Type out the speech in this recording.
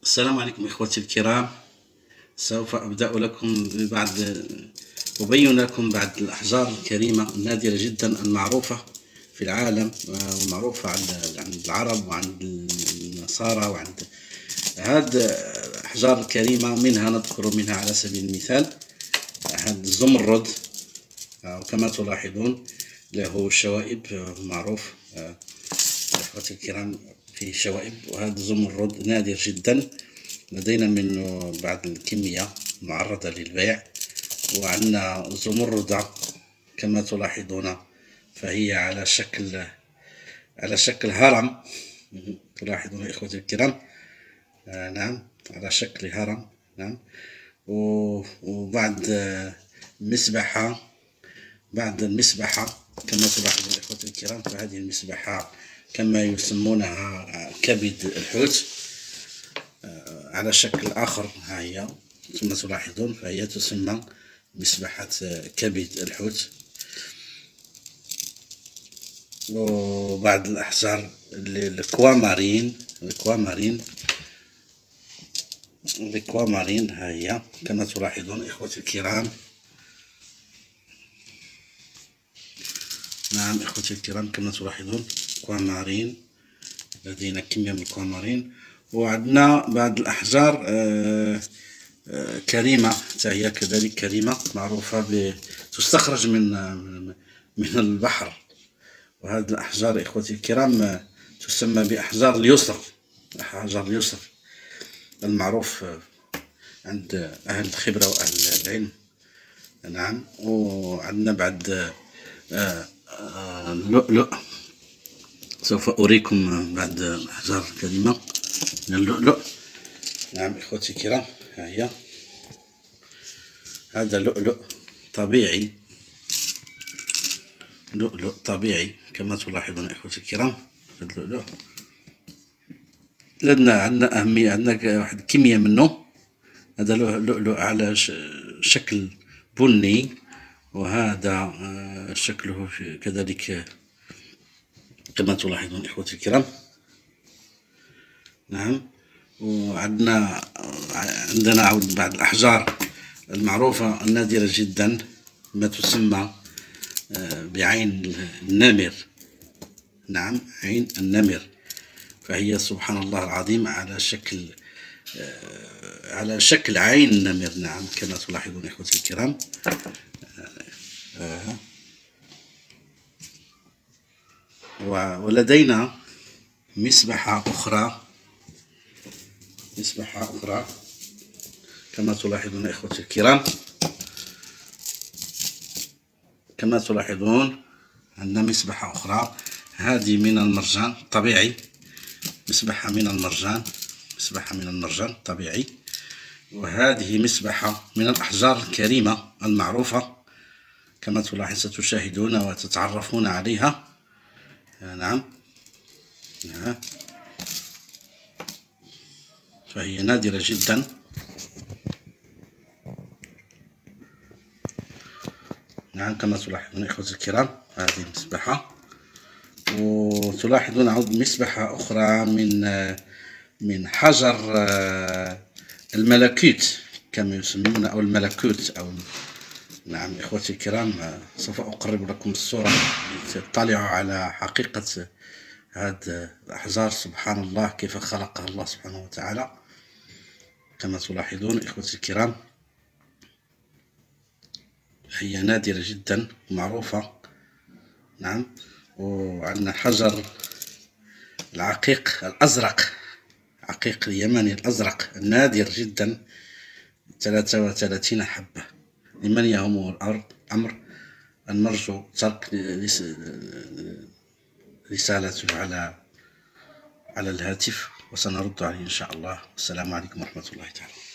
السلام عليكم إخوتي الكرام. سوف أبين لكم بعض الأحجار الكريمة النادرة جدا المعروفة في العالم، ومعروفة عند العرب وعند النصارى وعند هذه الأحجار الكريمة. نذكر منها على سبيل المثال هذا الزمرد، وكما تلاحظون له شوائب معروف إخوتي الكرام، فيه شوائب، وهذا الزمرد نادر جدا. لدينا منه بعض الكمية معرضة للبيع. وعندنا زمردة كما تلاحظون، فهي على شكل هرم. تلاحظون إخوتي الكرام، نعم، على شكل هرم، نعم. وبعد المسبحة كما تلاحظون إخوتي الكرام، فهذه المسبحة كما يسمونها كبد الحوت على شكل آخر. ها هي كما تلاحظون، فهي تسمى مسبحة كبد الحوت. وبعض الأحجار الكوامارين ها هي كما تلاحظون إخوتي الكرام. نعم إخوتي الكرام، كما تلاحظون كوامارين، لدينا كمية من الكوامارين. وعندنا بعض الأحجار كريمة، هي كذلك كريمة معروفة تستخرج من البحر. وهذه الأحجار إخوتي الكرام تسمى بأحجار اليسر، أحجار اليسر المعروف عند أهل الخبرة وأهل العلم. نعم. وعندنا بعد اللؤلؤ، سوف أريكم بعض الأحجار الكريمة من اللؤلؤ. نعم إخوتي الكرام، ها هي، هذا لؤلؤ طبيعي، لؤلؤ طبيعي كما تلاحظون إخوتي الكرام. هذا اللؤلؤ عندنا أهمية، عندنا واحد الكمية منه. هذا لؤلؤ على شكل بني، وهذا شكله كذلك كما تلاحظون إخوتي الكرام. نعم. وعندنا عود بعض الأحجار المعروفة النادرة جدا، ما تسمى بعين النمر. نعم، عين النمر، فهي سبحان الله العظيم على شكل عين النمر. نعم، كما تلاحظون إخوتي الكرام. ولدينا مسبحة أخرى كما تلاحظون إخوتي الكرام. كما تلاحظون عندنا مسبحة أخرى، هذه من المرجان طبيعي، مسبحة من المرجان طبيعي. وهذه مسبحة من الأحجار الكريمة المعروفة، كما ستشاهدون وتتعرفون عليها. نعم، فهي نادرة جدا. نعم، كما تلاحظون إخوتي الكرام، هذه مسبحة. وتلاحظون عود مسبحة أخرى من حجر الملكوت كما يسمونه، أو الملكوت، أو نعم إخوتي الكرام، سوف أقرب لكم الصورة لتطلعوا على حقيقة هذه الأحجار. سبحان الله كيف خلقها الله سبحانه وتعالى. كما تلاحظون إخوتي الكرام، هي نادرة جدا ومعروفة. نعم. وعندنا حجر العقيق الأزرق، عقيق اليمني الأزرق النادر جدا، 33 حبة. لمن يهمه الأمر أن نرجو ترك رسالته على الهاتف، وسنرد عليه إن شاء الله. والسلام عليكم ورحمة الله تعالى.